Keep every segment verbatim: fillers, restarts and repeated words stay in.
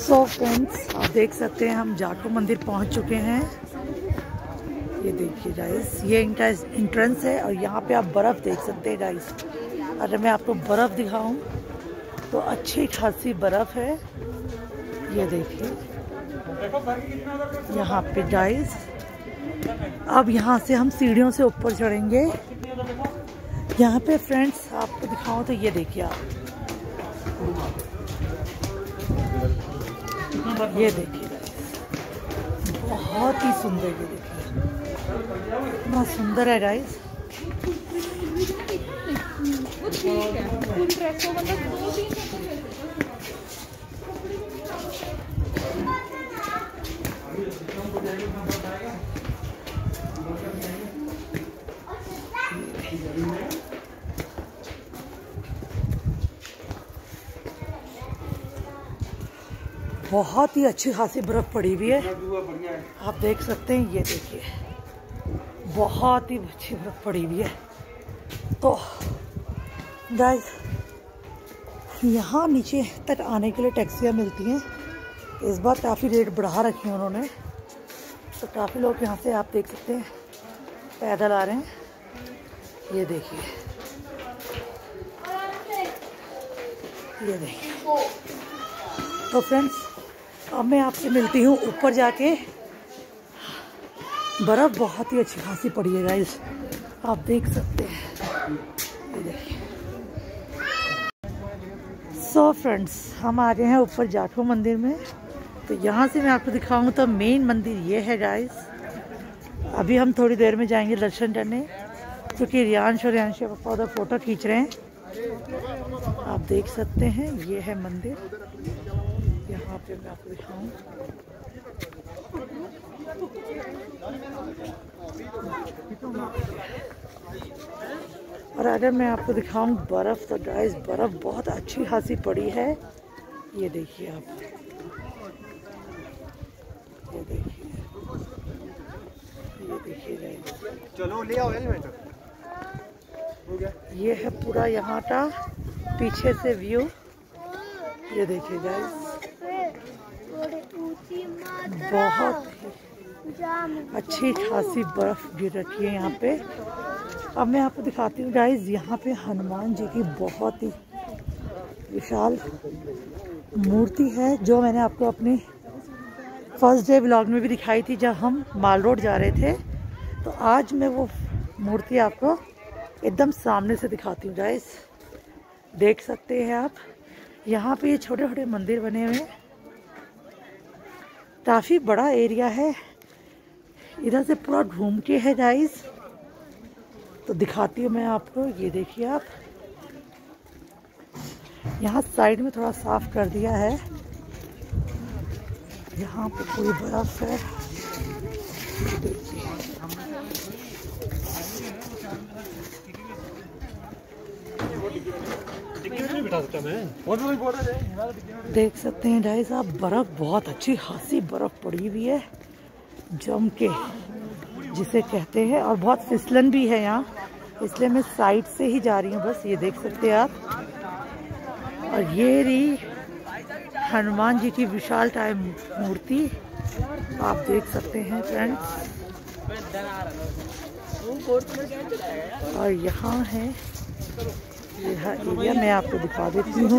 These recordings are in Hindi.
सो फ्रेंड्स, आप देख सकते हैं हम जाटो मंदिर पहुंच चुके हैं। ये देखिए गाइस, ये इनका इंट्रेंस है और यहाँ पे आप बर्फ़ देख सकते हैं गाइस। अगर मैं आपको बर्फ़ दिखाऊं तो अच्छी खासी बर्फ़ है। ये देखिए यहाँ पे गाइस। अब यहाँ से हम सीढ़ियों से ऊपर चढ़ेंगे। यहाँ पे फ्रेंड्स आपको दिखाऊं तो ये देखिए आप, ये देखिए गाइस, बहुत ही सुंदर। ये देखिए इतना सुंदर है गाइस। बहुत ही अच्छी खासी बर्फ पड़ी हुई है, आप देख सकते हैं। ये देखिए बहुत ही अच्छी बर्फ पड़ी हुई है। तो गाइस, यहाँ नीचे तक आने के लिए टैक्सियाँ मिलती हैं। इस बार काफ़ी रेट बढ़ा रखी हैं उन्होंने, तो काफ़ी लोग यहाँ से आप देख सकते हैं पैदल आ रहे हैं। ये देखिए, ये देखिए। तो फ्रेंड्स, अब मैं आपसे मिलती हूँ ऊपर जाके। बर्फ़ बहुत ही अच्छी खासी पड़ी है गाइस, आप देख सकते हैं। ये देखिए। सो फ्रेंड्स, हम आ गए हैं ऊपर जाटो मंदिर में। तो यहाँ से मैं आपको दिखाऊँ तो मेन मंदिर ये है गाइस। अभी हम थोड़ी देर में जाएंगे दर्शन करने, क्योंकि रियांश और रियांश पापा उधर फ़ोटो खींच रहे हैं। आप देख सकते हैं ये है मंदिर। यहाँ पे मैं आपको दिखाऊं, और अगर मैं आपको दिखाऊं बर्फ़, तो गाइस बर्फ़ बहुत अच्छी खासी पड़ी है। ये देखिए आप, ये देखिए, ये देखिए गाइस। चलो ले आओ हेलमेट। ये है पूरा यहाँ का पीछे से व्यू। ये देखिए गाइस, बहुत अच्छी खासी बर्फ गिर रखी है यहाँ पे। अब मैं आपको दिखाती हूँ गाइस, यहाँ पे हनुमान जी की बहुत ही विशाल मूर्ति है, जो मैंने आपको अपनी फर्स्ट डे व्लॉग में भी दिखाई थी जब हम माल रोड जा रहे थे। तो आज मैं वो मूर्ति आपको एकदम सामने से दिखाती हूँ गाइस। देख सकते हैं आप, यहाँ पे ये छोटे छोटे मंदिर बने हुए हैं। काफ़ी बड़ा एरिया है, इधर से पूरा घूम के है गाइस। तो दिखाती हूँ मैं आपको। ये देखिए आप, यहाँ साइड में थोड़ा साफ कर दिया है। यहाँ पे पूरी बर्फ है। ये देखिए, देख सकते हैं गाइस आप, बर्फ बहुत अच्छी खासी बर्फ पड़ी हुई है, जम के जिसे कहते हैं। और बहुत फिसलन भी है यहाँ, इसलिए मैं साइड से ही जा रही हूँ बस। ये देख सकते हैं आप। और ये रही हनुमान जी की विशाल टाइम मूर्ति, आप देख सकते हैं फ्रेंड्स। और यहाँ है यह एरिया, मैं आपको दिखा देती हूँ।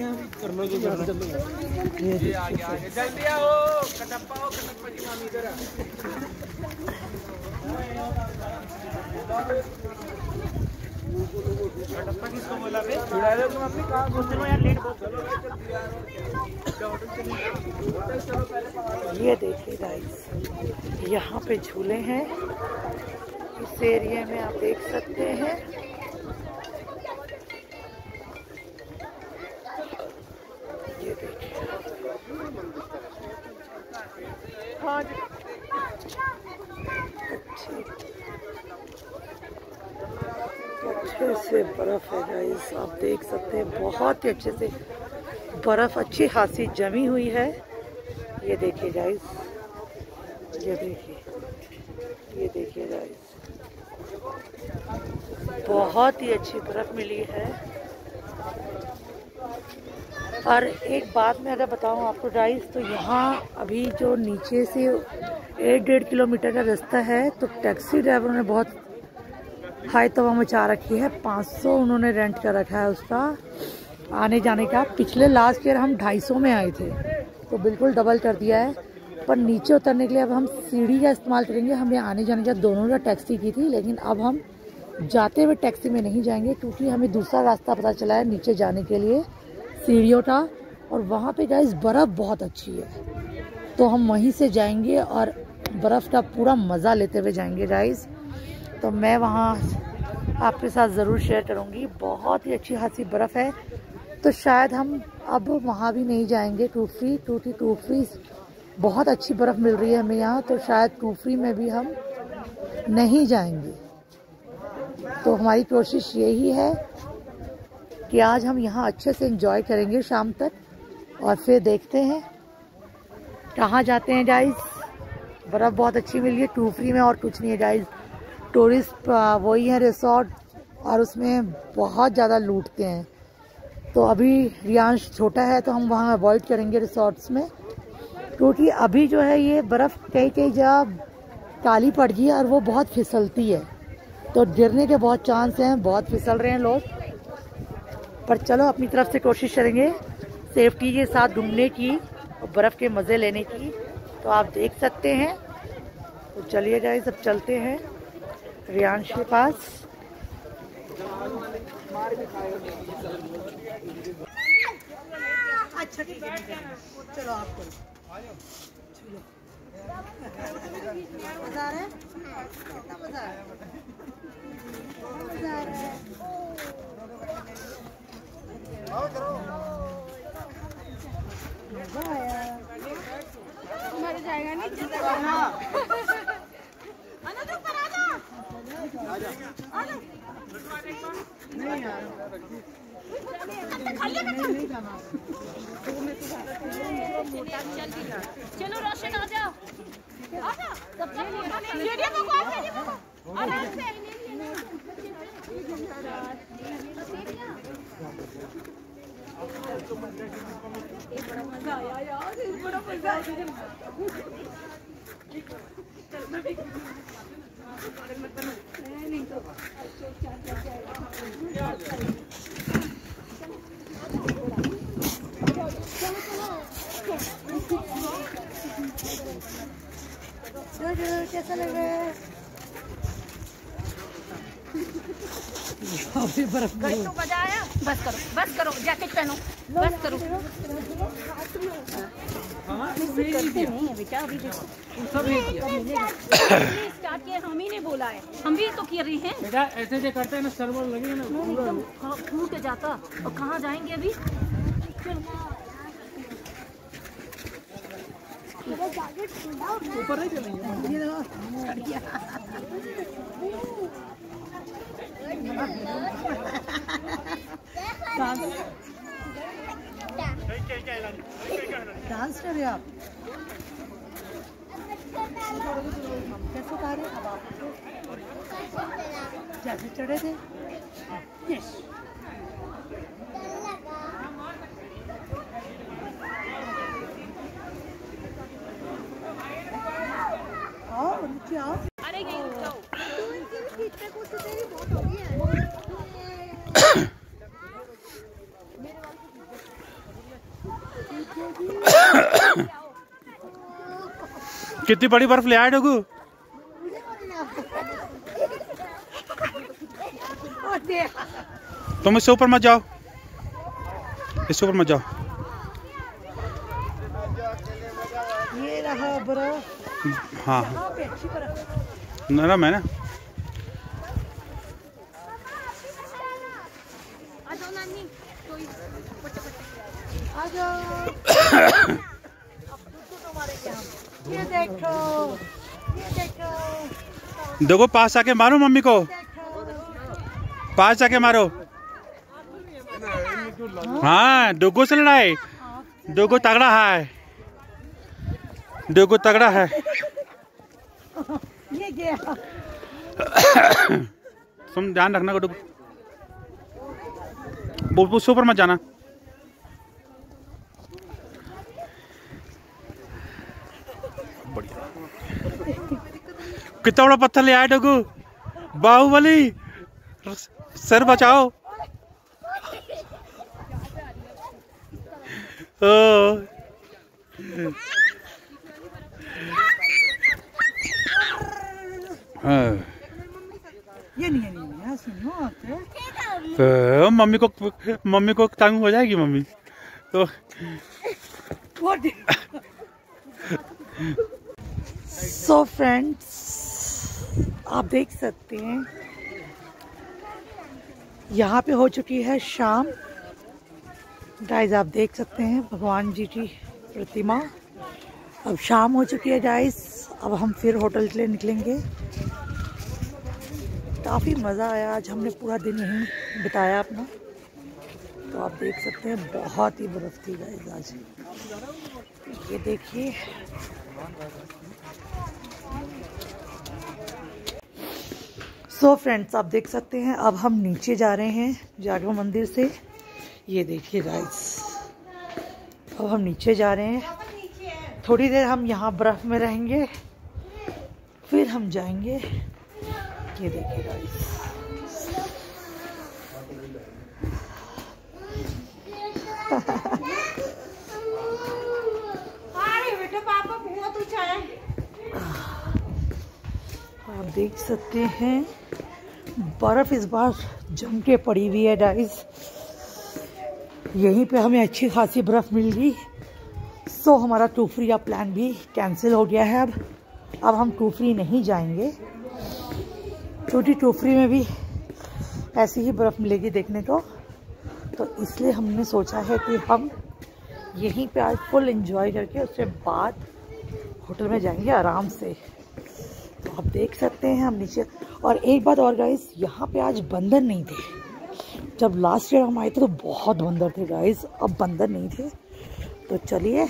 ये देखिए गाइस, यहाँ पे झूले हैं इस एरिया में, आप देख सकते हैं। ये देखिए, अच्छे से बर्फ है गाइस, आप देख सकते हैं। बहुत ही अच्छे से बर्फ अच्छी खासी जमी हुई है। ये देखिए गाइस, ये देखिए, ये देखिए गाइस, बहुत ही अच्छी बर्फ मिली है। और एक बात मैं अगर बताऊं आपको गाइस, तो यहाँ अभी जो नीचे से एक डेढ़ किलोमीटर का रास्ता है, तो टैक्सी ड्राइवरों ने बहुत हाई तवा मचा रखी है। पाँच सौ उन्होंने रेंट कर रखा है उसका आने जाने का। पिछले लास्ट ईयर हम ढाई सौ में आए थे, तो बिल्कुल डबल कर दिया है। पर नीचे उतरने के लिए अब हम सीढ़ी का इस्तेमाल करेंगे। हमने आने जाने का दोनों का टैक्सी की थी, लेकिन अब हम जाते हुए टैक्सी में नहीं जाएंगे, क्योंकि हमें दूसरा रास्ता पता चला है नीचे जाने के लिए सीढ़ियों का। और वहाँ पे गाइस बर्फ़ बहुत अच्छी है, तो हम वहीं से जाएंगे और बर्फ़ का पूरा मज़ा लेते हुए जाएंगे गाइस। तो मैं वहाँ आपके साथ ज़रूर शेयर करूँगी। बहुत ही अच्छी खासी बर्फ़ है, तो शायद हम अब वहाँ भी नहीं जाएंगे। टूफरी टूटी टूफरी बहुत अच्छी बर्फ़ मिल रही है हमें यहाँ, तो शायद टूफरी में भी हम नहीं जाएंगे। तो हमारी कोशिश यही है कि आज हम यहाँ अच्छे से एंजॉय करेंगे शाम तक, और फिर देखते हैं कहाँ जाते हैं गाइस। बर्फ़ बहुत अच्छी मिल रही है टूफरी में, और कुछ नहीं है गाइस। टूरिस्ट वही है रिसोर्ट, और उसमें बहुत ज़्यादा लूटते हैं। तो अभी रियांश छोटा है, तो हम वहाँ अवॉइड करेंगे रिसोर्ट्स में, क्योंकि अभी जो है ये बर्फ़ कई कई जगह काली पड़ गई है और वो बहुत फिसलती है, तो गिरने के बहुत चांस हैं। बहुत फिसल रहे हैं लोग, पर चलो अपनी तरफ से कोशिश करेंगे सेफ्टी के साथ घूमने की और बर्फ़ के मज़े लेने की। तो आप देख सकते हैं। तो चलिए गाइस, अब चलते हैं रियांश के पास। अच्छा ठीक है, चलो आप करो। मजा आ रहा है? कितना मजा आ रहा है? मजा आ रहा है। मजा आया। मर जाएगा नहीं? आना तो पर आना। आजा। आना। नहीं यार। खाली नहीं जाना। चलो रोशन आ जाओ। आ जा। तब तक फोटो ले। ये देखो कौन है? ये देखो। आराम से। बड़ा मजा आया यार, बड़ा मजा आया। नहीं तो कैसा लग रहा है? बर्फ तो मजा आया। बस करो, बस करो, जैकेट पहनो, बस करो। करते नहीं है बेटा, अभी देखो स्टार्ट किया, हम ही ने बोला है, हम भी तो कर रहे हैं बेटा। ऐसे जो करते हैं ना, सर्वर लगे ना, पूरा फूट जाता। और कहाँ जाएंगे अभी? ऊपर नहीं चलेंगे। डांस कर रहे आप? कैसे उतारे अब आप? जैसे चढ़े थे। यस। आओ नीचे आओ। अरे गई जाओ। बहुत हो गई है। कितनी बड़ी बर्फ ले आए डोगू? तुम इससे ऊपर मत जाओ, इससे ऊपर मत जाओ। ये रहा बर्फ। हाँ नरम है ना। ये देखो, ये देखो। देखो पास आके मारो मम्मी को, पास आके मारो। हाँ डोगो से लड़ाई, डोगो तगड़ा है, डोगो तगड़ा है। ये गया। तुम ध्यान रखना डोगो, उससे ऊपर मत जाना। कितना बड़ा पत्थर ले आए डोगू। बाहुबली सर बचाओ। ओ हाँ। ये नहीं है, नहीं है, सुनो तो मम्मी को मम्मी को तंग हो जाएगी मम्मी तो। सो फ्रेंड्स आप देख सकते हैं यहाँ पे हो चुकी है शाम। गाइस आप देख सकते हैं भगवान जी की प्रतिमा। अब शाम हो चुकी है गाइस। अब हम फिर होटल के लिए निकलेंगे। काफ़ी मज़ा आया, आज हमने पूरा दिन यहीं बिताया अपना। तो आप देख सकते हैं बहुत ही बर्फ़ थी गाइस आज। ये देखिए सो फ्रेंड्स आप देख सकते हैं अब हम नीचे जा रहे हैं जागो मंदिर से। ये देखिए गाइस अब हम नीचे जा रहे हैं। थोड़ी देर हम यहाँ बर्फ़ में रहेंगे फिर हम जाएंगे। ये देखिए गाइस आप देख सकते हैं बर्फ इस बार जम के पड़ी हुई है गाइस। यहीं पे हमें अच्छी खासी बर्फ मिल गई। सो हमारा टूफरी का प्लान भी कैंसिल हो गया है। अब अब हम टूफरी नहीं जाएंगे क्योंकि टूफरी में भी ऐसी ही बर्फ़ मिलेगी देखने को। तो इसलिए हमने सोचा है कि हम यहीं पे आज फुल एंजॉय करके उसके बाद होटल में जाएंगे आराम से। तो आप देख सकते हैं हम नीचे। और एक बात और गाइस, यहाँ पे आज बंदर नहीं थे। जब लास्ट ईयर हम आए थे तो बहुत बंदर थे गाइस, अब बंदर नहीं थे। तो चलिए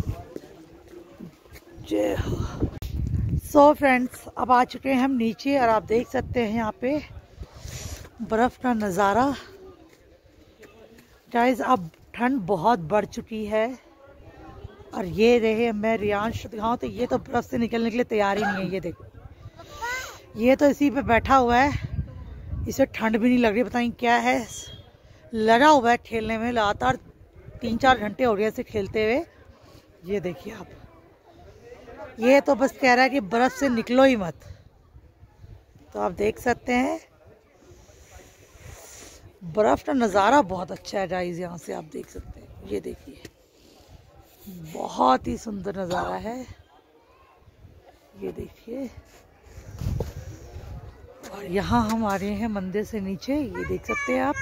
जय हो। सो फ्रेंड्स अब आ चुके हैं हम नीचे और आप देख सकते हैं यहाँ पे बर्फ़ का नज़ारा। गाइस अब ठंड बहुत बढ़ चुकी है और ये रहे मैं रियांश दिखाऊँ तो ये तो बर्फ़ से निकलने के लिए तैयार ही नहीं है। ये देखो ये तो इसी पे बैठा हुआ है, इसे ठंड भी नहीं लग रही। बताइए क्या है, लगा हुआ है खेलने में। लगातार तीन चार घंटे हो गए इसे खेलते हुए। ये देखिए आप, ये तो बस कह रहा है कि बर्फ़ से निकलो ही मत। तो आप देख सकते हैं बर्फ़ का नज़ारा बहुत अच्छा है गाइस। यहाँ से आप देख सकते हैं, ये देखिए बहुत ही सुंदर नज़ारा है। ये देखिए और यहाँ हम आ रहे हैं मंदिर से नीचे। ये देख सकते हैं आप।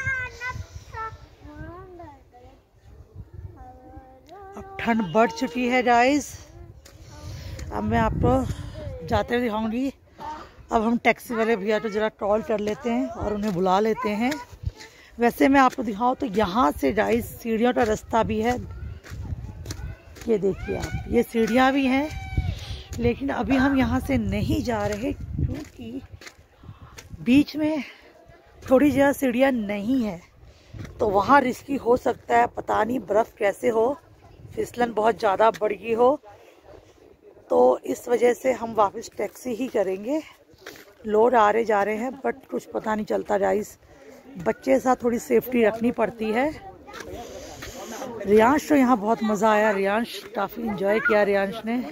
अब ठंड बढ़ चुकी है गाइस। अब मैं आपको जाते हुए दिखाऊंगी। अब हम टैक्सी वाले भैया को जरा कॉल कर लेते हैं और उन्हें बुला लेते हैं। वैसे मैं आपको दिखाऊं तो यहाँ से गाइस सीढ़ियों का रास्ता भी है। ये देखिए आप, ये सीढ़ियाँ भी हैं, लेकिन अभी हम यहाँ से नहीं जा रहे क्योंकि बीच में थोड़ी जगह सीढ़ियाँ नहीं है तो वहाँ रिस्की हो सकता है। पता नहीं बर्फ़ कैसे हो, फिसलन बहुत ज़्यादा बढ़ गई हो। तो इस वजह से हम वापस टैक्सी ही करेंगे। लोग आ रहे जा रहे हैं बट कुछ पता नहीं चलता गाइस। बच्चे साथ थोड़ी सेफ्टी रखनी पड़ती है। रियांश तो यहाँ बहुत मज़ा आया, रियांश काफ़ी एंजॉय किया रियांश ने।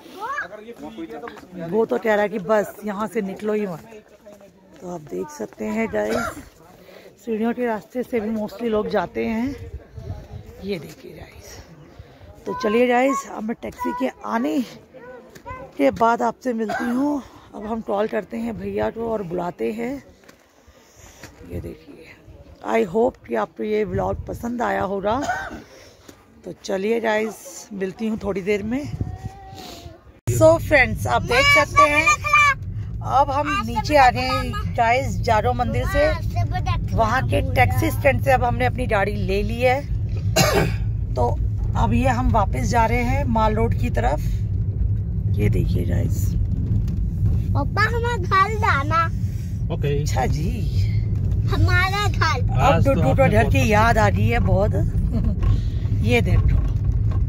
वो तो कह रहा है कि बस यहाँ से निकलो ही मत। तो आप देख सकते हैं गाइस सीढ़ियों के रास्ते से भी मोस्टली लोग जाते हैं। ये देखिए गाइस। तो चलिए गाइस अब मैं टैक्सी के आने के बाद आपसे मिलती हूँ। अब हम कॉल करते हैं भैया को और बुलाते हैं। ये देखिए, आई होप कि आपको ये व्लॉग पसंद आया होगा। तो चलिए गाइस मिलती हूँ थोड़ी देर में। सो so फ्रेंड्स आप देख सकते हैं अब हम नीचे आ गए हैं गाइस जागो मंदिर से। वहाँ के टैक्सी स्टैंड से अब हमने अपनी गाड़ी ले ली है। तो अब ये हम वापस जा रहे हैं माल रोड की तरफ। ये देखिए गाइस। पापा हमारा घर जाना। ओके अच्छा जी, हमारा घर। अब टूटू तो घर की याद आ रही है बहुत। ये देखो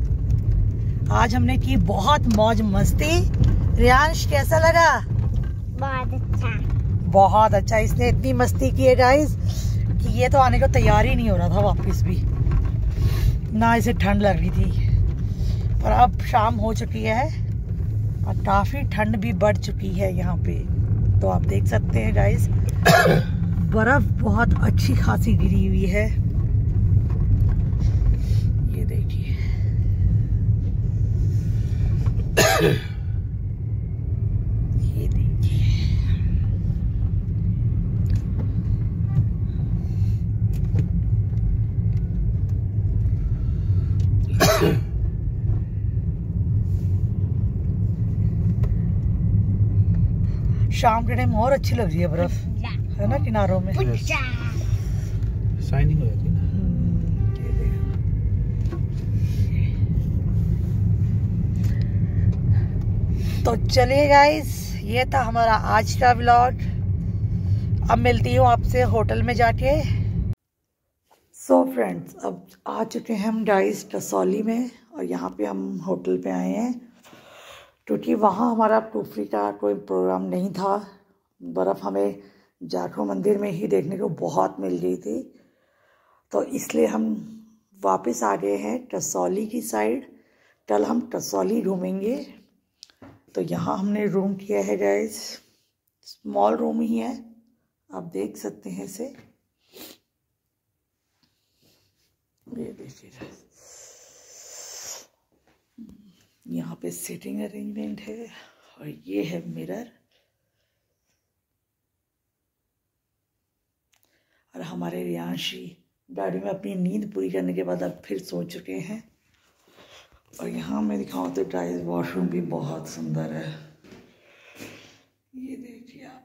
आज हमने की बहुत मौज मस्ती। रियांश कैसा लगा? बहुत अच्छा बहुत अच्छा। इसने इतनी मस्ती की है गाइस कि ये तो आने को तैयार ही नहीं हो रहा था वापस भी, ना इसे ठंड लग रही थी। पर अब शाम हो चुकी है और काफ़ी ठंड भी बढ़ चुकी है यहाँ पे। तो आप देख सकते हैं गाइस बर्फ बहुत अच्छी खासी गिरी हुई है। ये देखिए ये देखिए शाम के टाइम और अच्छी लग रही है बर्फ, है ना, किनारों में शाइनिंग हो जाती है ना। ये देखो। तो चलिए गाइस, ये था हमारा आज का व्लॉग। अब मिलती हूँ आपसे होटल में जाके। सो so फ्रेंड्स, अब आ चुके हैं हम गाइस कसौली में और यहाँ पे हम होटल पे आए हैं क्योंकि वहाँ हमारा टूफरी का कोई प्रोग्राम नहीं था। बर्फ़ हमें जाखो मंदिर में ही देखने को बहुत मिल गई थी, तो इसलिए हम वापस आ गए हैं कसौली की साइड। कल हम कसौली घूमेंगे। तो यहाँ हमने रूम किया है गाइस, स्मॉल रूम ही है, आप देख सकते हैं इसे। ये देखिए यहाँ पे सिटिंग अरेंजमेंट है और ये है मिरर। और हमारे रियांशी गाड़ी में अपनी नींद पूरी करने के बाद अब फिर सो चुके हैं। और यहाँ मैं दिखाऊँ तो गाइस वॉशरूम भी बहुत सुंदर है, ये देखिए आप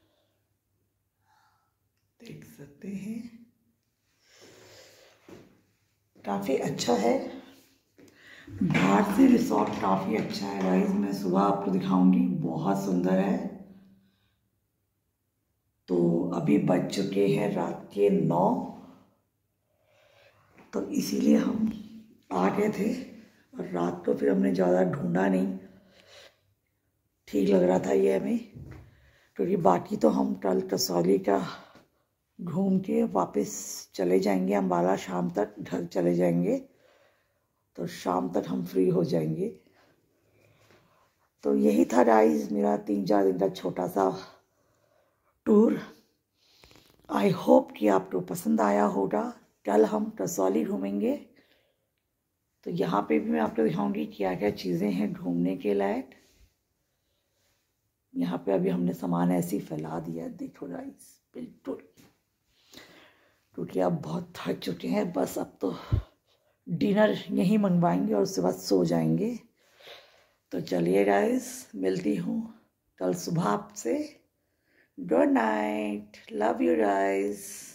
देख सकते हैं, काफ़ी अच्छा है। बाहर से रिसोर्ट काफ़ी अच्छा है गाइस, मैं सुबह आपको दिखाऊंगी, बहुत सुंदर है। तो अभी बज चुके हैं रात के नौ, तो इसीलिए हम आ गए थे और रात को फिर हमने ज़्यादा ढूंढा नहीं, ठीक लग रहा था ये हमें, क्योंकि बाकी तो हम कल कसौली का घूम के वापस चले जाएंगे अम्बाला, शाम तक घर चले जाएंगे, तो शाम तक हम फ्री हो जाएंगे। तो यही था गाइस मेरा तीन चार दिन का छोटा सा टूर। आई होप कि आपको पसंद आया होगा। कल हम कसौली घूमेंगे, तो यहाँ पे भी मैं आपको दिखाऊंगी क्या क्या चीज़ें हैं घूमने के लायक। यहाँ पे अभी हमने सामान ऐसे ही फैला दिया, देखो गाइस, बिल्कुल, क्योंकि अब बहुत थक चुके हैं। बस अब तो डिनर यहीं मंगवाएंगे और उसके बाद सो जाएंगे। तो चलिए गाइस, मिलती हूँ कल सुबह आपसे। Good night, love you guys.